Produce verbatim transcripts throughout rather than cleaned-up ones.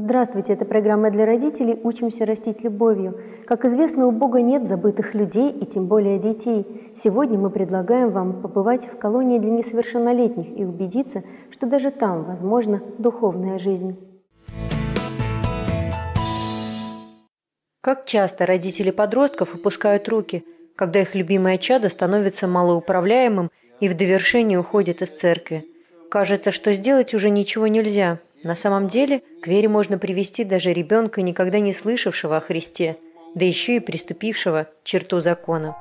Здравствуйте, это программа для родителей «Учимся растить любовью». Как известно, у Бога нет забытых людей и тем более детей. Сегодня мы предлагаем вам побывать в колонии для несовершеннолетних и убедиться, что даже там возможна духовная жизнь. Как часто родители подростков опускают руки, когда их любимое чадо становится малоуправляемым и в довершение уходит из церкви. Кажется, что сделать уже ничего нельзя. На самом деле, к вере можно привести даже ребенка, никогда не слышавшего о Христе, да еще и приступившего черту закона.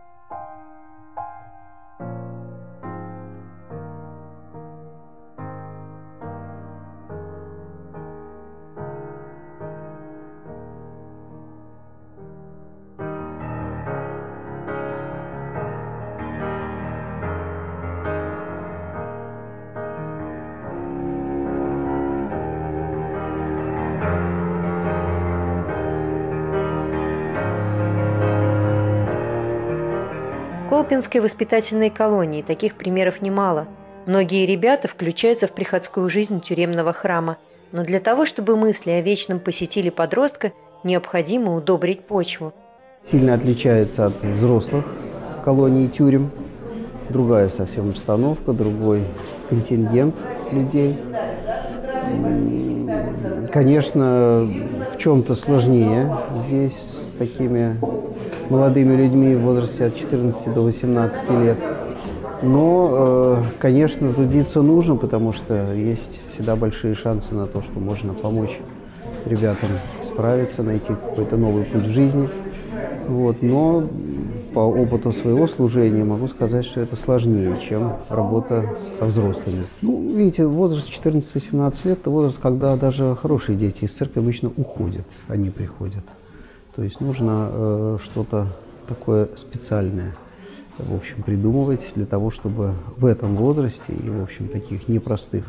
В Колпинской воспитательной колонии таких примеров немало. Многие ребята включаются в приходскую жизнь тюремного храма. Но для того, чтобы мысли о вечном посетили подростка, необходимо удобрить почву. Сильно отличается от взрослых колоний и тюрем. Другая совсем обстановка, другой контингент людей. Конечно, в чем-то сложнее здесь с такими молодыми людьми в возрасте от четырнадцати до восемнадцати лет. Но, конечно, трудиться нужно, потому что есть всегда большие шансы на то, что можно помочь ребятам справиться, найти какой-то новый путь в жизни. Вот. Но по опыту своего служения могу сказать, что это сложнее, чем работа со взрослыми. Ну, видите, возраст четырнадцать-восемнадцать лет – это возраст, когда даже хорошие дети из церкви обычно уходят, они приходят. То есть нужно э, что-то такое специальное, в общем, придумывать для того, чтобы в этом возрасте и, в общем, таких непростых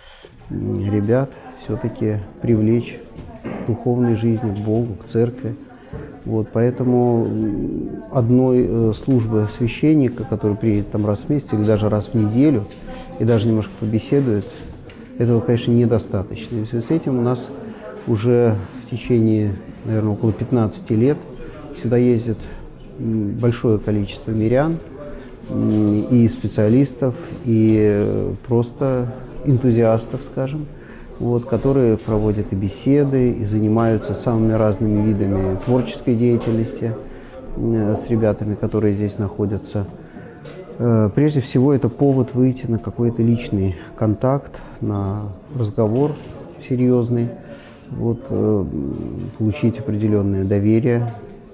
ребят все-таки привлечь к духовной жизни, к Богу, к церкви. Вот, поэтому одной э, службы священника, который приедет там раз в месяц или даже раз в неделю и даже немножко побеседует, этого, конечно, недостаточно. И в связи с этим у нас уже в течение, наверное, около пятнадцати лет сюда ездит большое количество мирян, и специалистов, и просто энтузиастов, скажем, вот, которые проводят и беседы, и занимаются самыми разными видами творческой деятельности с ребятами, которые здесь находятся. Прежде всего, это повод выйти на какой-то личный контакт, на разговор серьезный, вот, получить определенное доверие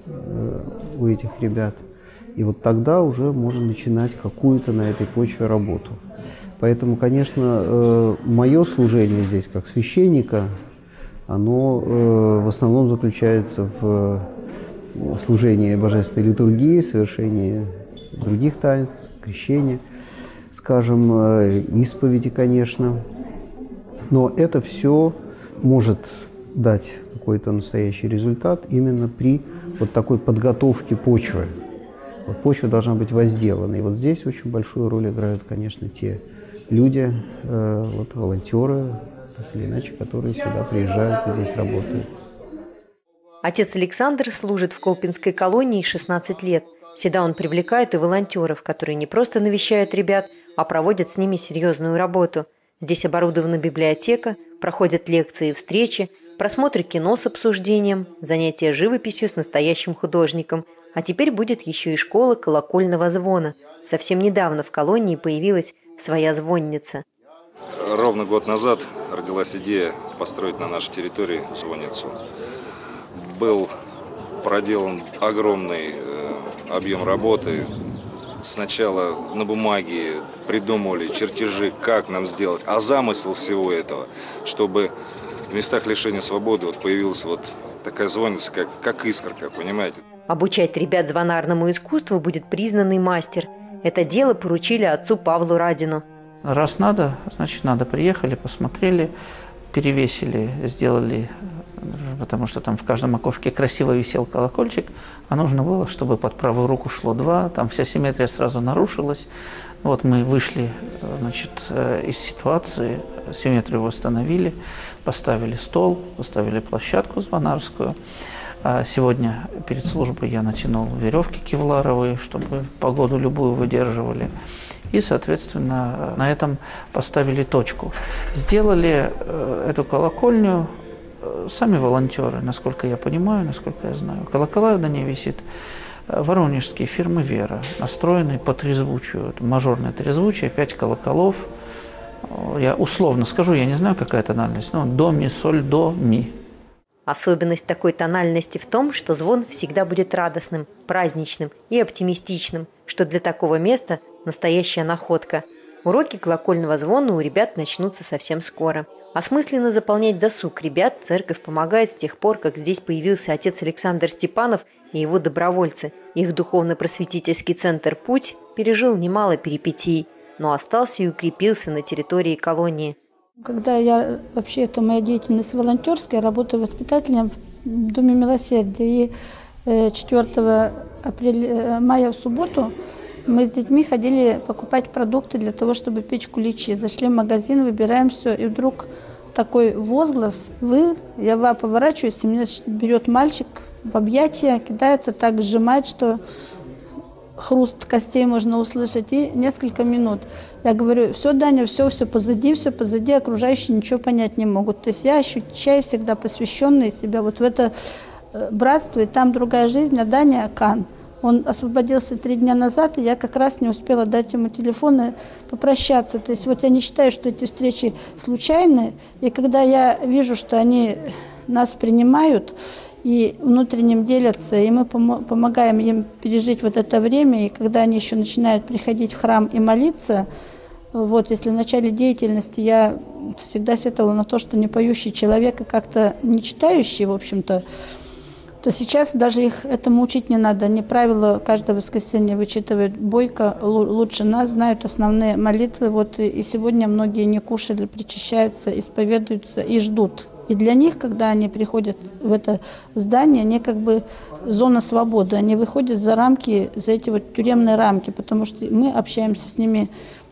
у этих ребят. И вот тогда уже можно начинать какую-то на этой почве работу. Поэтому, конечно, мое служение здесь как священника, оно в основном заключается в служении божественной литургии, совершении других таинств, крещения, скажем, исповеди, конечно. Но это все может дать какой-то настоящий результат именно при вот такой подготовке почвы. Вот почва должна быть возделана. И вот здесь очень большую роль играют, конечно, те люди, э, вот, волонтеры, так или иначе, которые сюда приезжают и здесь работают. Отец Александр служит в Колпинской колонии шестнадцать лет. Сюда он привлекает и волонтеров, которые не просто навещают ребят, а проводят с ними серьезную работу. Здесь оборудована библиотека, проходят лекции и встречи, просмотры кино с обсуждением, занятия живописью с настоящим художником. А теперь будет еще и школа колокольного звона. Совсем недавно в колонии появилась своя звонница. Ровно год назад родилась идея построить на нашей территории звонницу. Был проделан огромный объем работы. Сначала на бумаге придумывали чертежи, как нам сделать, а замысел всего этого, чтобы в местах лишения свободы вот появилась вот такая звонница, как, как искорка, понимаете? Обучать ребят звонарному искусству будет признанный мастер. Это дело поручили отцу Павлу Радину. Раз надо, значит надо. Приехали, посмотрели, перевесили, сделали, потому что там в каждом окошке красиво висел колокольчик, а нужно было, чтобы под правую руку шло два, там вся симметрия сразу нарушилась. Вот мы вышли, значит, из ситуации, симметрию восстановили, поставили стол, поставили площадку звонарскую. А сегодня перед службой я натянул веревки кевларовые, чтобы погоду любую выдерживали. И, соответственно, на этом поставили точку. Сделали эту колокольню сами волонтеры, насколько я понимаю, насколько я знаю. Колокола на ней висит воронежские фирмы «Вера», настроенные по трезвучию. Мажорное трезвучие, пять колоколов. Я условно скажу, я не знаю, какая тональность, но до, ми, соль, до, ми. Особенность такой тональности в том, что звон всегда будет радостным, праздничным и оптимистичным, что для такого места настоящая находка. Уроки колокольного звона у ребят начнутся совсем скоро. Осмысленно заполнять досуг ребят церковь помогает с тех пор, как здесь появился отец Александр Степанов и его добровольцы. Их духовно-просветительский центр «Путь» пережил немало перипетий, но остался и укрепился на территории колонии. Когда я, вообще, это моя деятельность волонтерская, работаю воспитателем в Доме милосердия. И четвёртого мая в субботу мы с детьми ходили покупать продукты для того, чтобы печь куличи. Зашли в магазин, выбираем все, и вдруг такой возглас: «Вы!» Я ва поворачиваюсь, и меня берет мальчик в объятия, кидается, так сжимает, что хруст костей можно услышать, и несколько минут. Я говорю: все, Даня, все, все позади, все позади, окружающие ничего понять не могут. То есть я ощущаю всегда посвященной себя вот в это братство, и там другая жизнь, а Даня Кан. Он освободился три дня назад, и я как раз не успела дать ему телефон и попрощаться. То есть вот я не считаю, что эти встречи случайны, и когда я вижу, что они нас принимают, и внутренним делятся, и мы пом помогаем им пережить вот это время, и когда они еще начинают приходить в храм и молиться, вот, если в начале деятельности я всегда сетовала на то, что не поющий человек и как-то не читающий, в общем-то, то сейчас даже их этому учить не надо. Они правила каждое воскресенье вычитывают бойко, лучше нас, знают основные молитвы. Вот, и, и сегодня многие не кушали, причащаются, исповедуются и ждут. И для них, когда они приходят в это здание, они как бы зона свободы. Они выходят за рамки, за эти вот тюремные рамки, потому что мы общаемся с ними.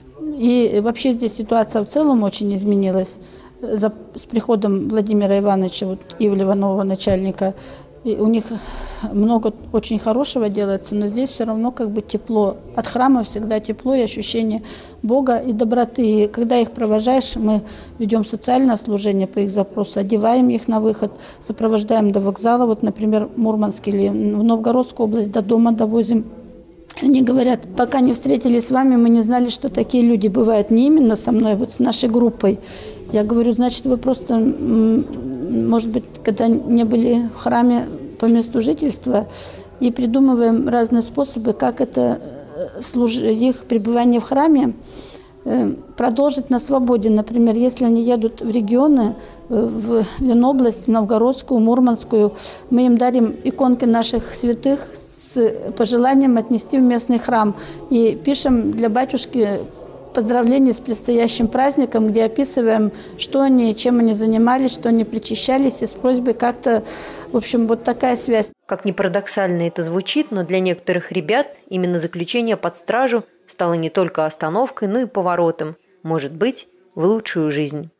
И вообще здесь ситуация в целом очень изменилась. За, с приходом Владимира Ивановича, вот, Ивлева, нового начальника, и у них много очень хорошего делается, но здесь все равно как бы тепло. От храма всегда тепло и ощущение Бога и доброты. И когда их провожаешь, мы ведем социальное служение по их запросу, одеваем их на выход, сопровождаем до вокзала, вот, например, в Мурманск или в Новгородскую область, до дома довозим. Они говорят: пока не встретились с вами, мы не знали, что такие люди бывают. Не именно со мной, вот с нашей группой. Я говорю: значит, вы просто, может быть, когда не были в храме по месту жительства, и придумываем разные способы, как это их пребывание в храме продолжить на свободе. Например, если они едут в регионы, в Ленобласть, в Новгородскую, Мурманскую, мы им дарим иконки наших святых с пожеланием отнести в местный храм. И пишем для батюшки поздравления с предстоящим праздником, где описываем, что они, чем они занимались, что они причащались, и с просьбой как-то, в общем, вот такая связь. Как ни парадоксально это звучит, но для некоторых ребят именно заключение под стражу стало не только остановкой, но и поворотом, может быть, в лучшую жизнь.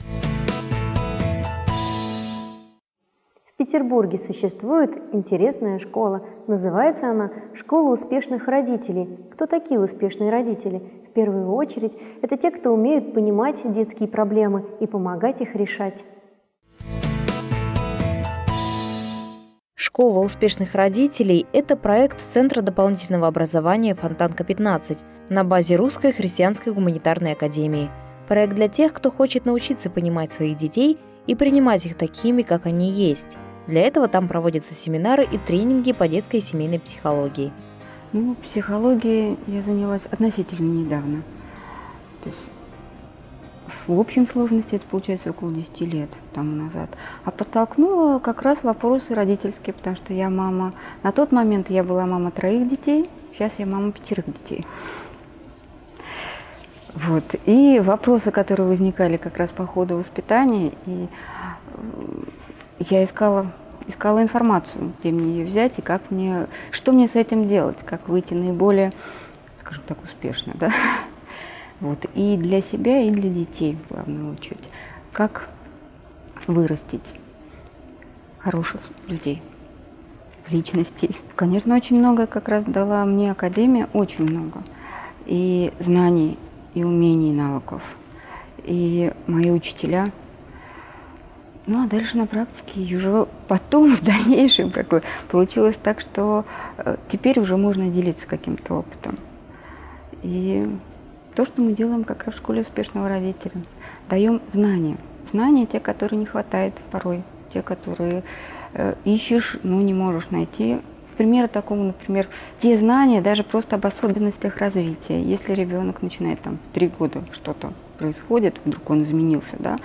В Петербурге существует интересная школа. Называется она «Школа успешных родителей». Кто такие успешные родители? В первую очередь, это те, кто умеют понимать детские проблемы и помогать их решать. Школа успешных родителей – это проект Центра дополнительного образования «Фонтанка пятнадцать» на базе Русской христианской гуманитарной академии. Проект для тех, кто хочет научиться понимать своих детей и принимать их такими, как они есть. Для этого там проводятся семинары и тренинги по детской и семейной психологии. Ну, психологией я занялась относительно недавно. То есть в общем сложности это получается около десяти лет тому назад. А подтолкнула как раз вопросы родительские, потому что я мама. На тот момент я была мама троих детей, сейчас я мама пятерых детей. Вот. И вопросы, которые возникали как раз по ходу воспитания, и я искала, искала информацию, где мне ее взять и как мне, что мне с этим делать, как выйти наиболее, скажем так, успешно, да? Вот, и для себя, и для детей, в главную очередь. Как вырастить хороших людей, личностей. Конечно, очень много как раз дала мне Академия, очень много. И знаний, и умений, и навыков. И мои учителя. Ну, а дальше на практике, и уже потом, в дальнейшем, как бы, получилось так, что э, теперь уже можно делиться каким-то опытом. И то, что мы делаем как раз в школе успешного родителя, даем знания. Знания, те, которые не хватает порой, те, которые э, ищешь, но не можешь найти. Пример такому, например, те знания даже просто об особенностях развития. Если ребенок начинает там в три года что-то происходит, вдруг он изменился, да,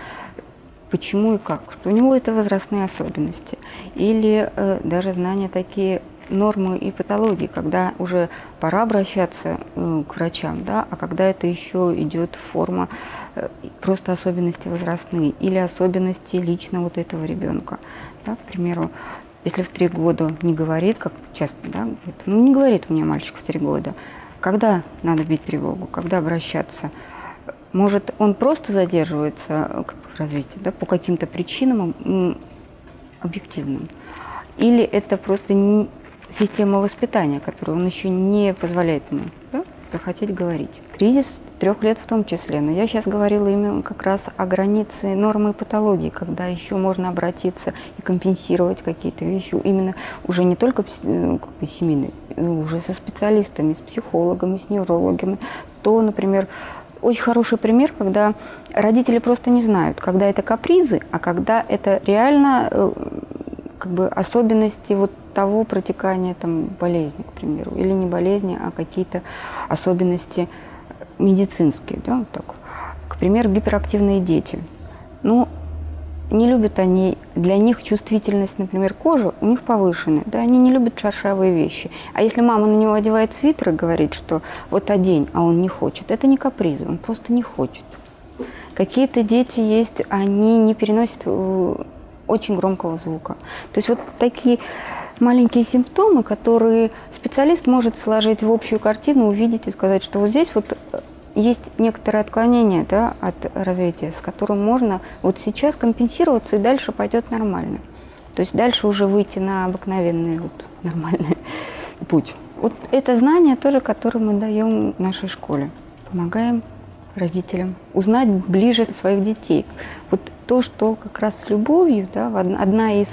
почему и как, что у него это возрастные особенности. Или э, даже знания такие, нормы и патологии, когда уже пора обращаться э, к врачам, да, а когда это еще идет форма э, просто особенности возрастные или особенности лично вот этого ребенка. Да, к примеру, если в три года не говорит, как часто, да, говорит, ну не говорит у меня мальчик в три года, когда надо бить тревогу, когда обращаться? Может, он просто задерживается в развитии, да, по каким-то причинам м, объективным, или это просто не система воспитания, которую он еще не позволяет ему, да, захотеть говорить. Кризис трех лет в том числе, но я сейчас говорила именно как раз о границе нормы и патологии, когда еще можно обратиться и компенсировать какие-то вещи, именно уже не только как бы, семейные, уже со специалистами, с психологами, с неврологами. То, например, очень хороший пример, когда родители просто не знают, когда это капризы, а когда это реально как бы особенности вот того протекания там, болезни, к примеру, или не болезни, а какие-то особенности медицинские. Да, вот так. К примеру, гиперактивные дети. Ну, не любят они, для них чувствительность, например, кожи у них повышенная, да, они не любят шершавые вещи. А если мама на него одевает свитер и говорит, что вот одень, а он не хочет, это не капризы, он просто не хочет. Какие-то дети есть, они не переносят очень громкого звука. То есть вот такие маленькие симптомы, которые специалист может сложить в общую картину, увидеть и сказать, что вот здесь вот есть некоторое отклонение, да, от развития, с которым можно вот сейчас компенсироваться, и дальше пойдет нормально. То есть дальше уже выйти на обыкновенный вот, нормальный путь. Вот это знание тоже, которое мы даем в нашей школе. Помогаем родителям узнать ближе своих детей. Вот то, что как раз с любовью, да, одна из...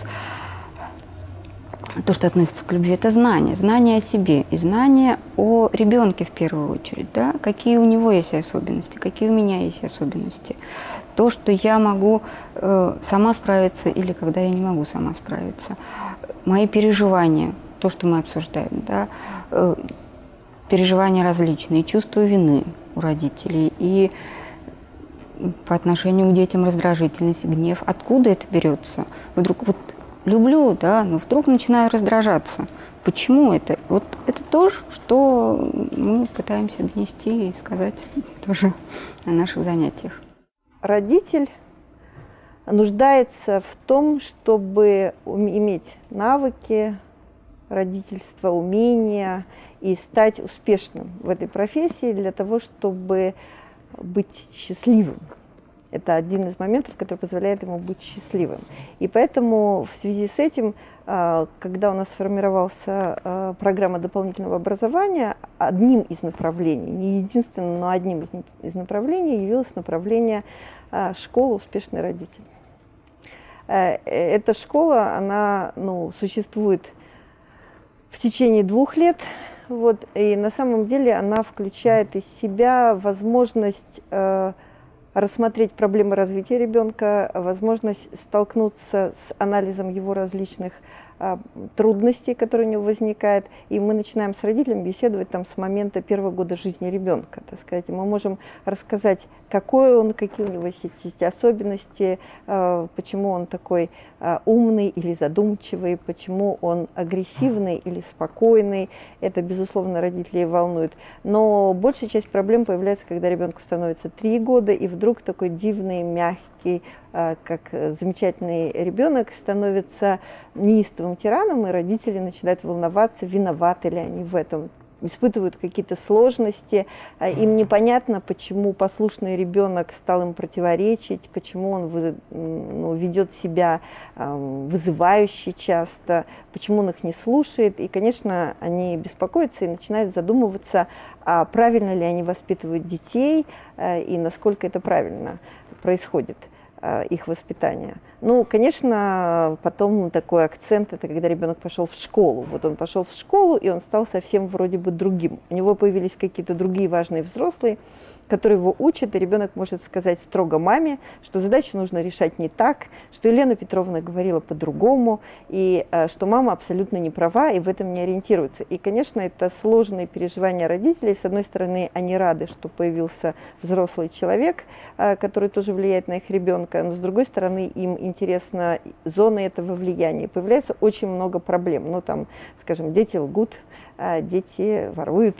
То, что относится к любви, это знание. Знание о себе и знание о ребенке в первую очередь. Да? Какие у него есть особенности, какие у меня есть особенности. То, что я могу э, сама справиться или когда я не могу сама справиться. Мои переживания, то, что мы обсуждаем. Да? Э, переживания различные, чувство вины у родителей и по отношению к детям раздражительность, гнев. Откуда это берется? Вдруг вот люблю, да, но вдруг начинаю раздражаться. Почему это? Вот это то, что мы пытаемся донести и сказать тоже на наших занятиях. Родитель нуждается в том, чтобы иметь навыки родительства, умения и стать успешным в этой профессии для того, чтобы быть счастливым. Это один из моментов, который позволяет ему быть счастливым. И поэтому в связи с этим, когда у нас сформировалась программа дополнительного образования, одним из направлений, не единственным, но одним из направлений явилось направление «Школа успешный родитель». Эта школа, она ну, существует в течение двух лет. Вот, и на самом деле она включает из себя возможность э, рассмотреть проблемы развития ребенка, возможность столкнуться с анализом его различных э, трудностей, которые у него возникают. И мы начинаем с родителями беседовать там, с момента первого года жизни ребенка. Так сказать. Мы можем рассказать, какой он, какие у него есть особенности, э, почему он такой э, умный или задумчивый, почему он агрессивный или спокойный. Это, безусловно, родителей волнует. Но большая часть проблем появляется, когда ребенку становится три года, и вдруг такой дивный, мягкий, э, как замечательный ребенок становится неистовым тираном, и родители начинают волноваться, виноваты ли они в этом. испытывают какие-то сложности, им непонятно, почему послушный ребенок стал им противоречить, почему он ну, ведет себя вызывающе часто, почему он их не слушает. И, конечно, они беспокоятся и начинают задумываться, а правильно ли они воспитывают детей и насколько это правильно происходит их воспитание. Ну, конечно, потом такой акцент, это когда ребенок пошел в школу. Вот он пошел в школу, и он стал совсем вроде бы другим. У него появились какие-то другие важные взрослые, которые его учат, и ребенок может сказать строго маме, что задачу нужно решать не так, что Елена Петровна говорила по-другому, и э, что мама абсолютно не права, и в этом не ориентируется. И, конечно, это сложные переживания родителей. С одной стороны, они рады, что появился взрослый человек, э, который тоже влияет на их ребенка, но с другой стороны, им интересна зона этого влияния. Появляется очень много проблем. Ну, там, скажем, дети лгут, э, дети воруют,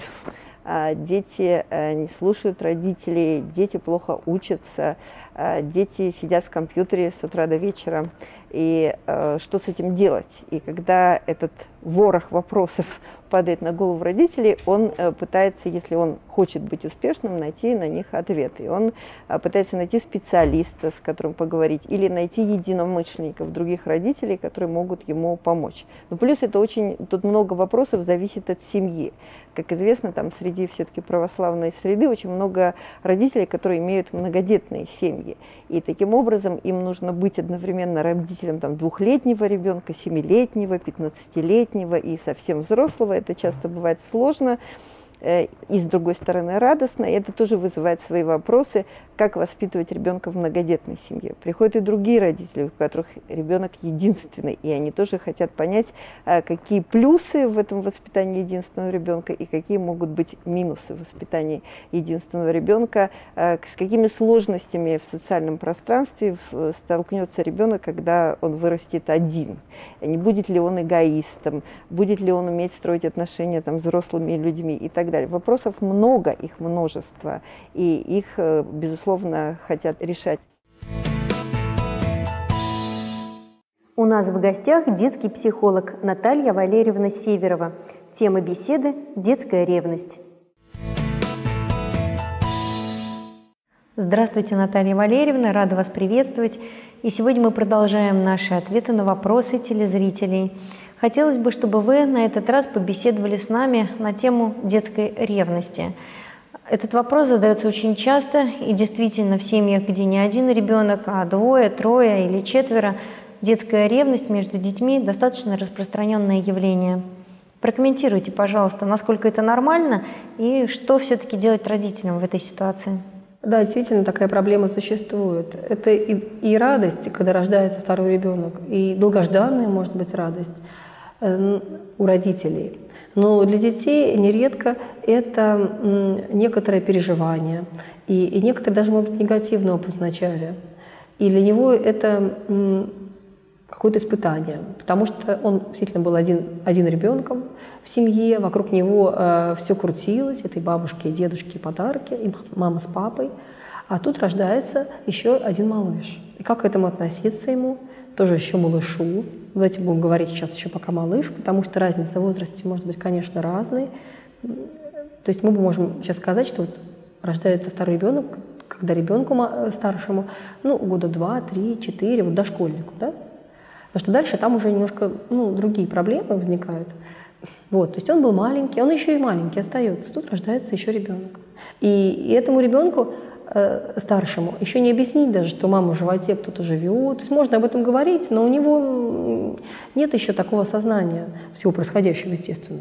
дети не слушают родителей, дети плохо учатся, дети сидят в компьютере с утра до вечера. И э, что с этим делать? И когда этот ворох вопросов падает на голову родителей, он э, пытается, если он хочет быть успешным, найти на них ответы. Он э, пытается найти специалиста, с которым поговорить, или найти единомышленников, других родителей, которые могут ему помочь. Но плюс это очень, тут много вопросов зависит от семьи. Как известно, там среди все-таки православной среды очень много родителей, которые имеют многодетные семьи. И таким образом им нужно быть одновременно родителем там, двухлетнего ребенка, семилетнего, пятнадцатилетнего и совсем взрослого. Это часто бывает сложно. И с другой стороны радостно, и это тоже вызывает свои вопросы, как воспитывать ребенка в многодетной семье. Приходят и другие родители, у которых ребенок единственный, и они тоже хотят понять, какие плюсы в этом воспитании единственного ребенка и какие могут быть минусы в воспитании единственного ребенка, с какими сложностями в социальном пространстве столкнется ребенок, когда он вырастет один. Не будет ли он эгоистом, будет ли он уметь строить отношения там, с взрослыми людьми и так далее. Вопросов много, их множество, и их, безусловно, хотят решать. У нас в гостях детский психолог Наталья Валерьевна Северова. Тема беседы – детская ревность. Здравствуйте, Наталья Валерьевна, рада вас приветствовать. И сегодня мы продолжаем наши ответы на вопросы телезрителей. Хотелось бы, чтобы вы на этот раз побеседовали с нами на тему детской ревности. Этот вопрос задается очень часто, и действительно в семьях, где не один ребенок, а двое, трое или четверо, детская ревность между детьми – достаточно распространенное явление. Прокомментируйте, пожалуйста, насколько это нормально и что все-таки делать родителям в этой ситуации. Да, действительно, такая проблема существует. Это и, и радость, когда рождается второй ребенок, и долгожданная, может быть, радость э, у родителей. Но для детей нередко это м, некоторое переживание, и, и некоторые даже, может быть, негативный опыт вначале. И для него это м, какое-то испытание, потому что он действительно был один, один ребенком в семье, вокруг него э, все крутилось, это и бабушки, и дедушки, и подарки, и мама с папой, а тут рождается еще один малыш. И как к этому относиться ему? Тоже еще малышу. Давайте будем говорить сейчас еще пока малыш, потому что разница в возрасте может быть, конечно, разной. То есть мы можем сейчас сказать, что вот рождается второй ребенок, когда ребенку старшему, ну, года два, три, четыре, вот дошкольнику, да? Потому что дальше там уже немножко ну, другие проблемы возникают. Вот, то есть он был маленький, он еще и маленький остается. Тут рождается еще ребенок. И, и этому ребенку э, старшему еще не объяснить даже, что мама в животе кто-то живет. То есть можно об этом говорить, но у него нет еще такого сознания всего происходящего, естественно.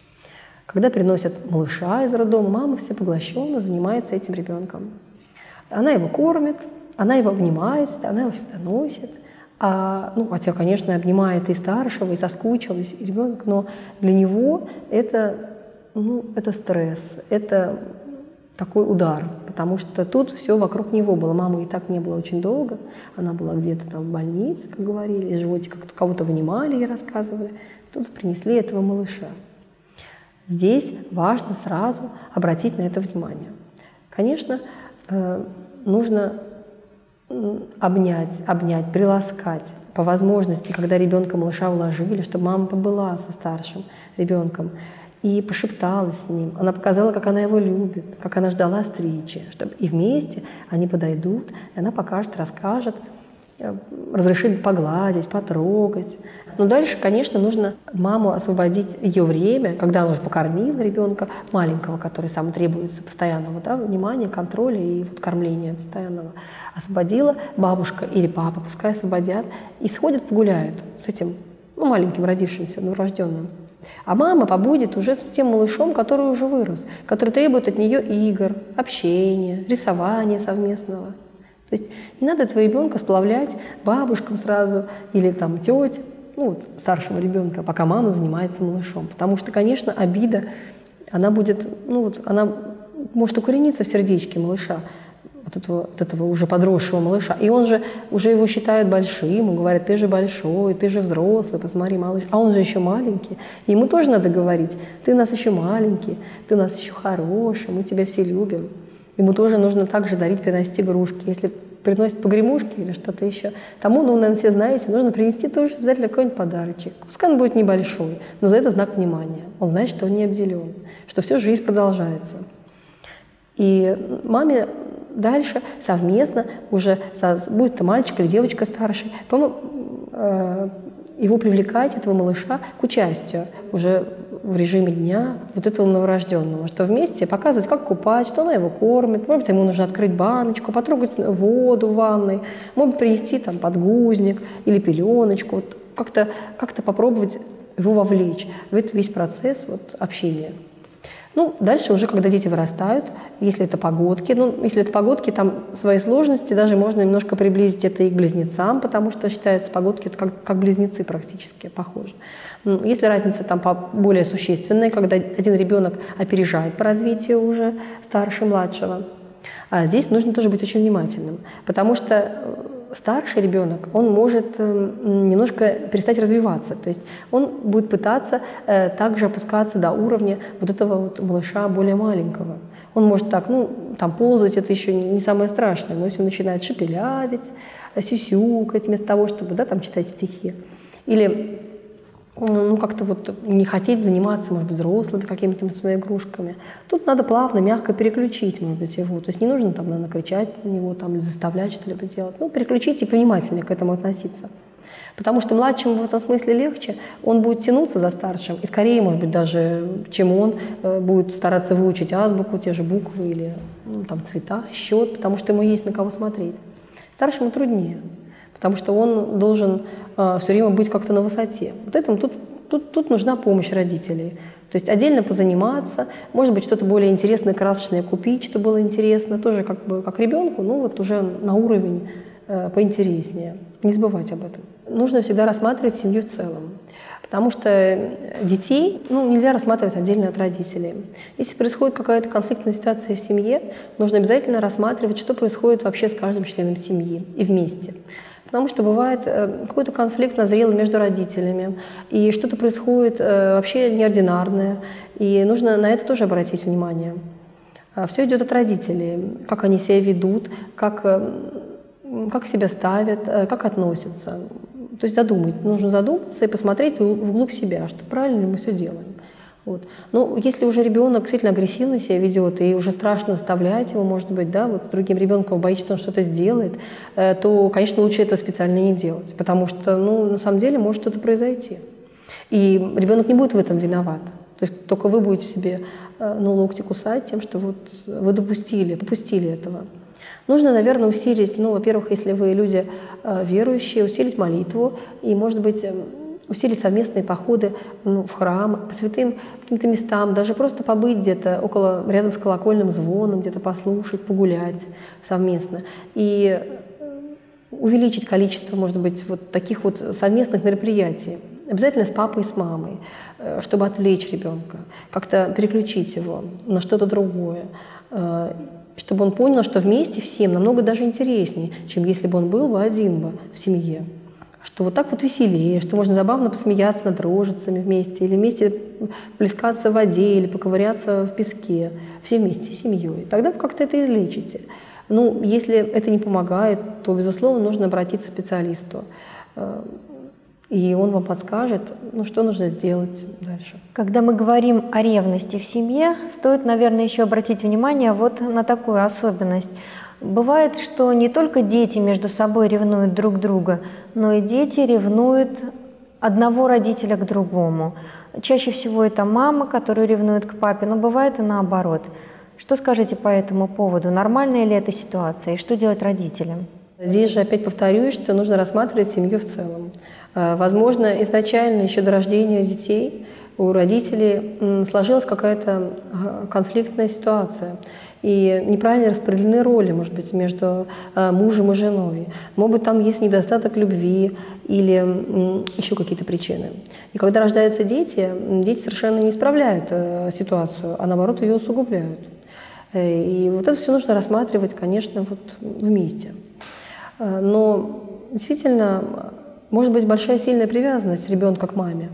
Когда приносят малыша из роддома, мама всепоглощенно занимается этим ребенком. Она его кормит, она его обнимает, она его всегда носит. А, ну, хотя, конечно, обнимает и старшего, и соскучилась, и ребенок, но для него это, ну, это стресс, это такой удар, потому что тут все вокруг него было. Мамы и так не было очень долго, она была где-то там в больнице, как говорили, из животика кого-то вынимали и рассказывали. Тут принесли этого малыша. Здесь важно сразу обратить на это внимание. Конечно, нужно обнять, обнять, приласкать по возможности, когда ребенка малыша уложили, чтобы мама побыла со старшим ребенком. и пошепталась с ним. Она показала, как она его любит, как она ждала встречи. Чтобы... И вместе они подойдут, и она покажет, расскажет, разрешит погладить, потрогать. Но дальше, конечно, нужно маму освободить ее время, когда она уже покормила ребенка маленького, который сам требуется постоянного, да, внимания, контроля и вот кормления постоянного. Освободила бабушка или папа, пускай освободят, и сходят погуляют с этим ну, маленьким родившимся, новорожденным. А мама побудет уже с тем малышом, который уже вырос, который требует от нее игр, общения, рисования совместного. То есть не надо этого ребенка сплавлять бабушкам сразу или там тетям, ну вот старшего ребенка, пока мама занимается малышом. Потому что, конечно, обида, она будет, ну вот она может укорениться в сердечке малыша, вот этого, вот этого уже подросшего малыша. И он же уже его считает большим, ему говорят, ты же большой, ты же взрослый, посмотри, малыш. А он же еще маленький. И ему тоже надо говорить, ты у нас еще маленький, ты у нас еще хороший, мы тебя все любим. Ему тоже нужно также дарить, приносить игрушки. Если приносит погремушки или что-то еще, тому, ну, наверное, все знаете, нужно принести тоже обязательно какой-нибудь подарочек. Пускай он будет небольшой, но за это знак внимания. Он знает, что он не обделен, что всю жизнь продолжается. И маме дальше совместно уже, будет это мальчик или девочка старший, его привлекать, этого малыша, к участию уже в режиме дня вот этого новорожденного, что вместе показывать, как купать, что она его кормит, может быть, ему нужно открыть баночку, потрогать воду в ванной, может быть, принести там подгузник или пеленочку, вот как-то как попробовать его вовлечь в этот весь процесс вот, общения. Ну, дальше уже, когда дети вырастают, если это погодки, ну, если это погодки, там свои сложности, даже можно немножко приблизить это и к близнецам, потому что считается погодки это как, как близнецы практически похожи. Ну, если разница там более существенная, когда один ребенок опережает по развитию уже старше младшего, а здесь нужно тоже быть очень внимательным, потому что старший ребенок, он может немножко перестать развиваться, то есть он будет пытаться также опускаться до уровня вот этого вот малыша более маленького. Он может так, ну, там ползать, это еще не самое страшное, но если он начинает шепелявить, сюсюкать вместо того, чтобы, да, там читать стихи, или ну, как-то вот не хотеть заниматься, может быть, взрослыми какими-то своими игрушками. Тут надо плавно, мягко переключить, может быть, его. То есть не нужно там, наверное, кричать на него там, или заставлять что-либо делать. Ну, переключить и внимательнее к этому относиться. Потому что младшему в этом смысле легче, он будет тянуться за старшим, и скорее, может быть, даже, чем он, будет стараться выучить азбуку, те же буквы или ну, там, цвета, счет, потому что ему есть на кого смотреть. Старшему труднее. Потому что он должен э, все время быть как-то на высоте. Вот этому тут, тут, тут нужна помощь родителей. То есть отдельно позаниматься, может быть, что-то более интересное, красочное купить, что было интересно, тоже как бы как ребенку, ну вот уже на уровень э, поинтереснее. Не забывать об этом. Нужно всегда рассматривать семью в целом. Потому что детей ну, нельзя рассматривать отдельно от родителей. Если происходит какая-то конфликтная ситуация в семье, нужно обязательно рассматривать, что происходит вообще с каждым членом семьи и вместе. Потому что бывает какой-то конфликт назрел между родителями, и что-то происходит вообще неординарное, и нужно на это тоже обратить внимание. Все идет от родителей, как они себя ведут, как, как себя ставят, как относятся. То есть задумать, нужно задуматься и посмотреть вглубь себя, что правильно ли мы все делаем. Вот. Но если уже ребенок действительно агрессивно себя ведет, и уже страшно оставлять его, может быть, да, вот с другим ребенком боится, что он что-то сделает, э, то, конечно, лучше этого специально не делать, потому что, ну, на самом деле может что-то произойти. И ребенок не будет в этом виноват. То есть только вы будете себе э, ну, локти кусать тем, что вот вы допустили, попустили этого. Нужно, наверное, усилить, ну, во-первых, если вы люди э, верующие, усилить молитву и, может быть, э, усилить совместные походы ну, в храм, по святым каким-то местам, даже просто побыть где-то около, рядом с колокольным звоном, где-то послушать, погулять совместно. И увеличить количество, может быть, вот таких вот совместных мероприятий. Обязательно с папой и с мамой, чтобы отвлечь ребенка, как-то переключить его на что-то другое, чтобы он понял, что вместе всем намного даже интереснее, чем если бы он был бы один бы в семье. Что вот так вот веселее, что можно забавно посмеяться над рожицами вместе, или вместе плескаться в воде, или поковыряться в песке, все вместе с семьей. Тогда вы как-то это излечите. Ну, если это не помогает, то, безусловно, нужно обратиться к специалисту. и он вам подскажет, ну, что нужно сделать дальше. Когда мы говорим о ревности в семье, стоит, наверное, еще обратить внимание вот на такую особенность. Бывает, что не только дети между собой ревнуют друг друга, но и дети ревнуют одного родителя к другому. Чаще всего это мама, которая ревнует к папе, но бывает и наоборот. Что скажете по этому поводу? Нормальная ли эта ситуация и что делать родителям? Здесь же опять повторюсь, что нужно рассматривать семью в целом. Возможно, изначально, еще до рождения детей, у родителей сложилась какая-то конфликтная ситуация. И неправильно распределены роли, может быть, между мужем и женой. Может быть, там есть недостаток любви или еще какие-то причины. И когда рождаются дети, дети совершенно не исправляют ситуацию, а наоборот ее усугубляют. И вот это все нужно рассматривать, конечно, вот вместе. Но действительно, может быть большая сильная привязанность ребенка к маме.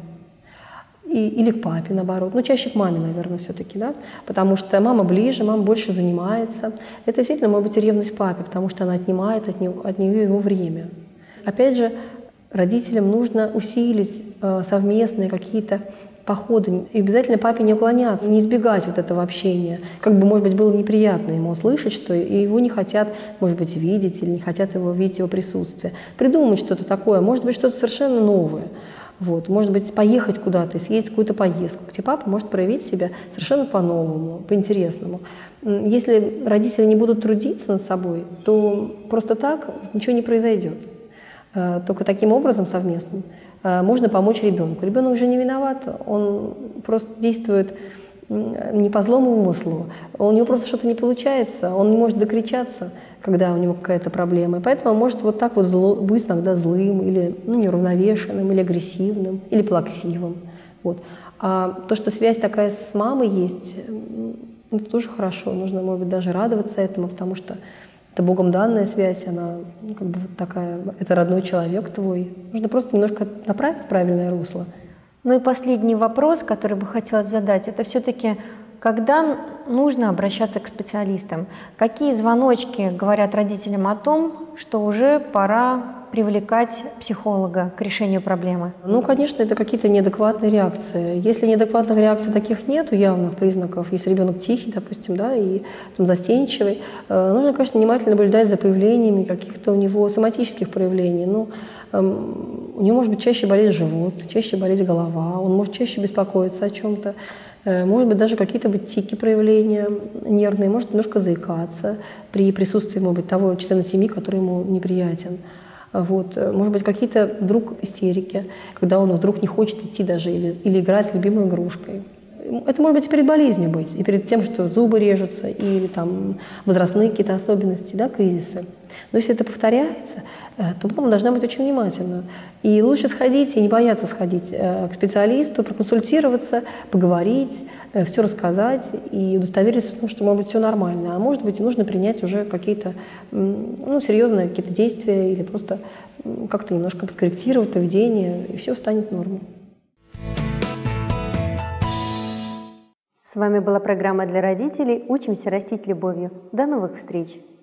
И, или к папе, наоборот. Ну, чаще к маме, наверное, все-таки, да? Потому что мама ближе, мама больше занимается. Это действительно может быть и ревность к папе, потому что она отнимает от, него, от нее его время. Опять же, родителям нужно усилить э, совместные какие-то походы. И обязательно папе не уклоняться, не избегать вот этого общения. Как бы, может быть, было неприятно ему услышать, что его не хотят, может быть, видеть, или не хотят его видеть его присутствие. Придумать что-то такое, может быть, что-то совершенно новое. Вот. Может быть, поехать куда-то, съездить какую-то поездку, где папа может проявить себя совершенно по-новому, по-интересному. Если родители не будут трудиться над собой, то просто так ничего не произойдет. Только таким образом совместным можно помочь ребенку. Ребенок уже не виноват, он просто действует не по злому умыслу, у него просто что-то не получается, он не может докричаться, когда у него какая-то проблема. И поэтому он может вот так вот зло, быть иногда злым, или ну, неуравновешенным, или агрессивным, или плаксивым. Вот. А то, что связь такая с мамой есть, это тоже хорошо. Нужно, может быть, даже радоваться этому, потому что это Богом данная связь, она ну, как бы вот такая, это родной человек твой. Нужно просто немножко направить в правильное русло. Ну и последний вопрос, который бы хотелось задать, это все-таки, когда нужно обращаться к специалистам? Какие звоночки говорят родителям о том, что уже пора привлекать психолога к решению проблемы? Ну, конечно, это какие-то неадекватные реакции. Если неадекватных реакций таких нет, явных признаков, если ребенок тихий, допустим, да, и там, застенчивый, э, нужно, конечно, внимательно наблюдать за появлениями каких-то у него соматических проявлений. Ну, у него может быть чаще болеть живот, чаще болеть голова, он может чаще беспокоиться о чем-то, может быть даже какие-то быть тики проявления нервные, может немножко заикаться при присутствии, может быть, того члена семьи, который ему неприятен. Вот. Может быть, какие-то вдруг истерики, когда он вдруг не хочет идти даже или, или играть с любимой игрушкой. Это может быть и перед болезнью быть, и перед тем, что зубы режутся, или там возрастные какие-то особенности, да, кризисы. Но если это повторяется, то мама должна быть очень внимательна. И лучше сходить и не бояться сходить к специалисту, проконсультироваться, поговорить, все рассказать и удостовериться в том, что, может быть, все нормально. А может быть, и нужно принять уже какие-то ну, серьезные какие-то действия или просто как-то немножко подкорректировать поведение, и все станет нормой. С вами была программа для родителей «Учимся растить любовью». До новых встреч!